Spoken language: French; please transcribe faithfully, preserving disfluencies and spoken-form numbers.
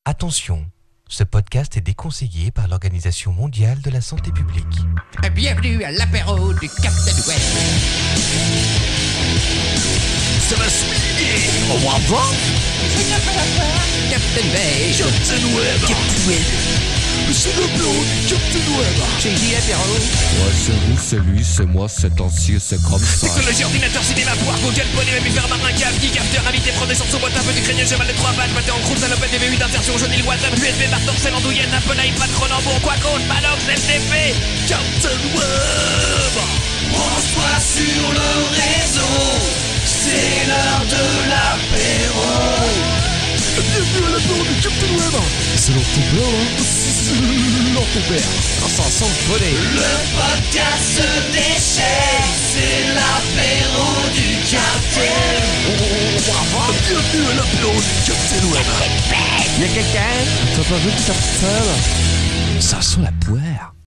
Attention, ce podcast est déconseillé par l'Organisation mondiale de la santé publique. Bienvenue à l'apéro du Captain Web. Ça va swinguer. Au revoir. Captain Bay. Captain Web. Captain Web. C'est l'apéro du Captain Web. Chez J Apéro. Ouais, c'est vous, c'est lui, c'est moi, c'est ancien, c'est comme ça. Technologie, ordinateur, cinéma, poire, Google, poney, mammifère, marin, cave, geek, after, invité, prendre des son boîte, un peu du crânien, cheval de trois pattes, pâté en croûte, salopette, D V huit, insertion, jaune, île, WhatsApp, U S B, marteau, sel, andouillette, Apple, iPad, Cronenbourg, Quacos, Malox, F T P. Captain Web. Branche-toi sur le réseau. C'est l'heure de l'apéro. Bienvenue à l'apéro du Captain Web. C'est leur ton père, là. C'est leur ton père. Ah, ça sent le poney. Le podcast se déchaîne. C'est l'apéro du Captain. Bienvenue à l'apéro du Captain Web. Y'a quelqu'un? T'as pas vu le Captain? Ça sent la poire.